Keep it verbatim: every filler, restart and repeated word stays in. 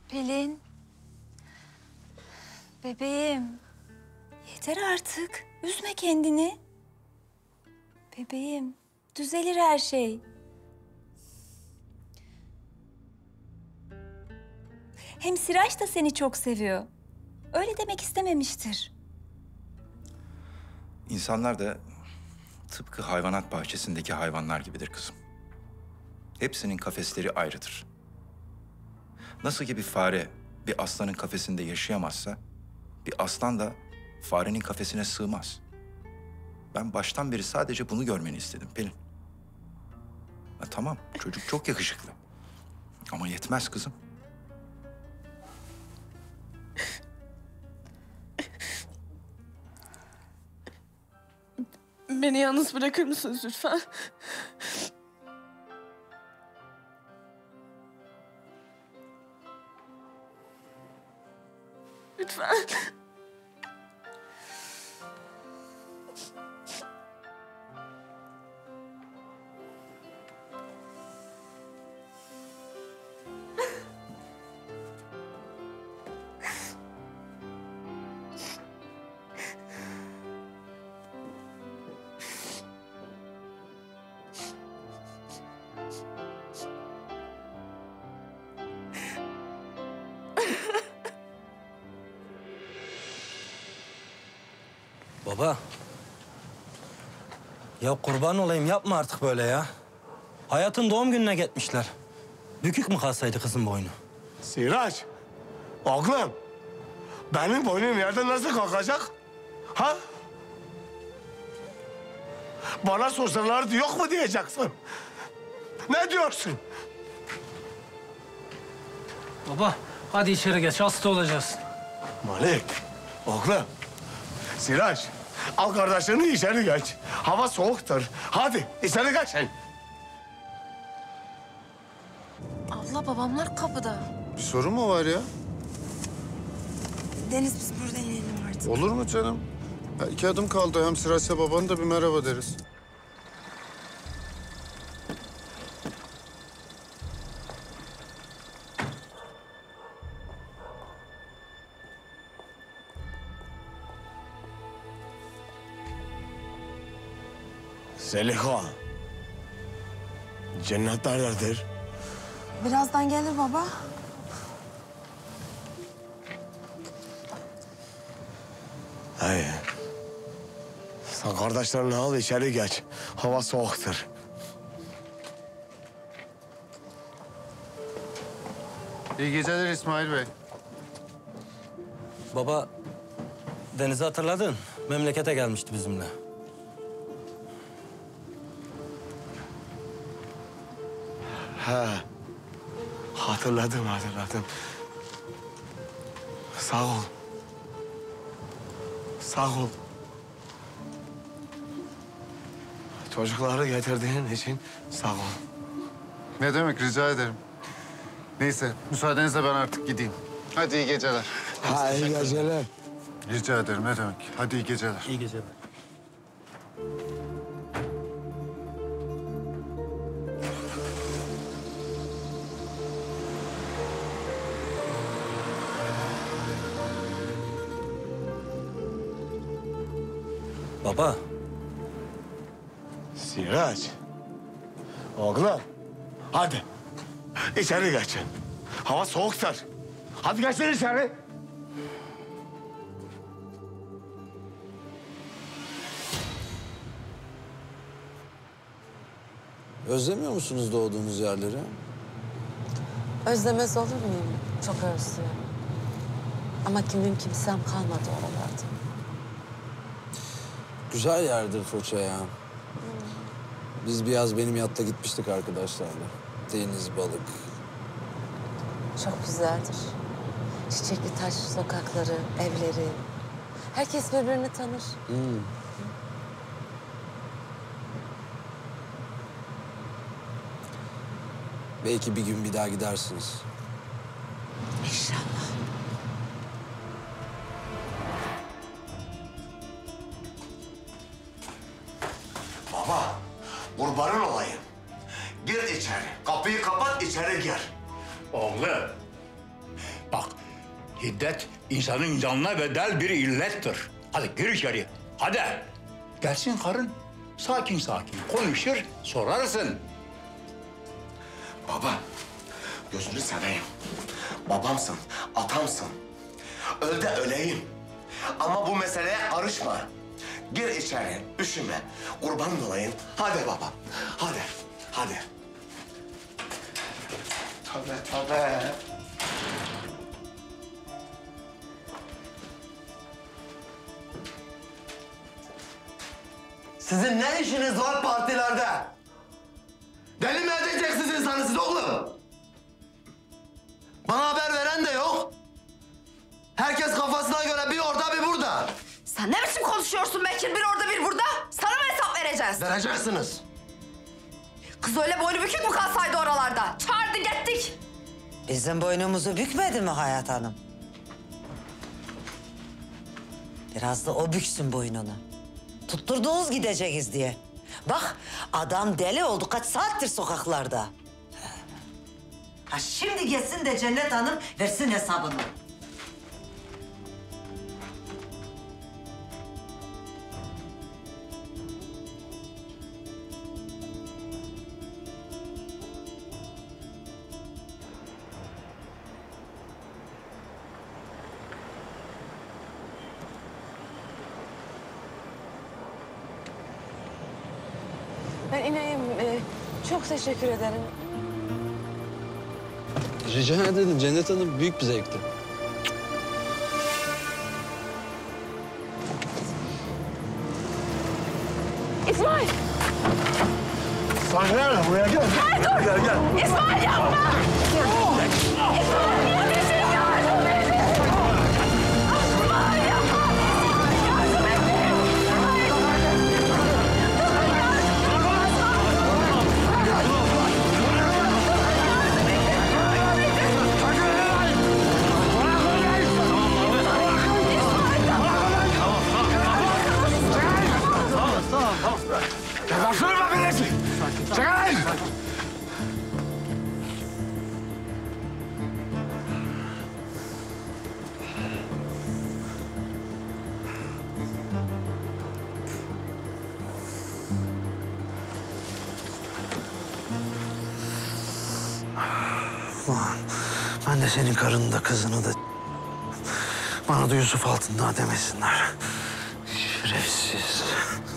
Pelin. Bebeğim. Yeter artık. Üzme kendini. Bebeğim. Düzelir her şey. Hem Siraç da seni çok seviyor. Öyle demek istememiştir. İnsanlar da tıpkı hayvanat bahçesindeki hayvanlar gibidir kızım. Hepsinin kafesleri ayrıdır. Nasıl ki bir fare bir aslanın kafesinde yaşayamazsa, bir aslan da farenin kafesine sığmaz. Ben baştan beri sadece bunu görmeni istedim Pelin. Ha, tamam, çocuk çok yakışıklı. Ama yetmez kızım. Beni yalnız bırakır mısınız lütfen? Lütfen. Baba. Ya kurban olayım yapma artık böyle ya. Hayatın doğum gününe gitmişler. Bükük mü kalsaydı kızın boynu? Siraç, oğlum. Benim boynum yerden nasıl kalkacak? Ha? Bana sorsalardı yok mu diyeceksin? Ne diyorsun? Baba, hadi içeri geç. Hasta olacağız. Malik, oğlum. Siraç, al kardeşini içeri geç. Hava soğuktur. Hadi içeri geç sen. Abla babamlar kapıda. Bir sorun mu var ya? Deniz biz burada inelim artık. Olur mu canım? Ya iki adım kaldı. Hem Siraç'la babanı da bir merhaba deriz. Zeliha. Cennet nerededir? Birazdan gelir baba. Hayır. Sen kardeşlerini al içeri geç. Hava soğuktur. İyi geceler İsmail Bey. Baba, Deniz'i hatırladın. Memlekete gelmişti bizimle. Ha. Hatırladım, hatırladım. Sağ ol. Sağ ol. Çocukları getirdiğin için sağ ol. Ne demek, rica ederim. Neyse, müsaadenizle ben artık gideyim. Hadi iyi geceler. Ha, iyi geceler. Rica ederim, ne demek. Hadi iyi geceler. İyi geceler. Baba. Siraç. Oğlum. Hadi. İçeri geçin. Hava soğuktur. Hadi geçin içeri. Özlemiyor musunuz doğduğunuz yerleri? Özlemez olur muyum? Çok özlüyorum. Ama kimim kimsem kalmadı oralarda. Güzel yerdir Foça ya. Biz bir yaz benim yatta gitmiştik arkadaşlarla. Deniz, balık. Çok güzeldir. Çiçekli taş sokakları, evleri. Herkes birbirini tanır. Hmm. Belki bir gün bir daha gidersiniz. İnşallah. Baba, kurbanın olayım. Gir içeri. Kapıyı kapat, içeri gir. Oğlum, Hiddet insanın canına bedel bir illettir. Hadi gir içeri. Hadi. Gelsin karın. Sakin sakin konuşur, sorarsın. Baba, gözünü seveyim. Babamsın, atamsın. Öl de öleyim. Ama bu meseleye karışma. Gir içeri, üşüme. Kurban olayım. Hadi baba, hadi, hadi. Tabii, tabii. Sizin ne işiniz var partilerde? Deli mi edeceksiniz insanı siz oğlum? Bana haber veren de yok. Herkes kafasına göre bir orada bir burada. Sen ne biçim konuşuyorsun Bekir? Bir orada bir burada. Sana mı hesap vereceğiz? Vereceksiniz. Kız öyle boynu bükük mü kalsaydı oralarda? Çağırdı gittik. Bizim boynumuzu bükmedi mi Hayat Hanım? Biraz da o büksün boynunu. Tutturdunuz gideceğiz diye. Bak adam deli oldu kaç saattir sokaklarda. Ha şimdi geçsin de Cennet Hanım versin hesabını. Ben ineyim. Ee, çok teşekkür ederim. Rica ederim Cennet Hanım. Büyük bir zevkti. İsmail! Sahne buraya gel. Gel dur! Gel gel. İsmail yapma! İsmail niye peşin yardım edin? İsmail yapma! Yardım edin! Yaklaştırma beni! Çekilin! Ulan ben de senin karını da kızını da bana da Yusuf Altındağ demesinler. Şerefsiz.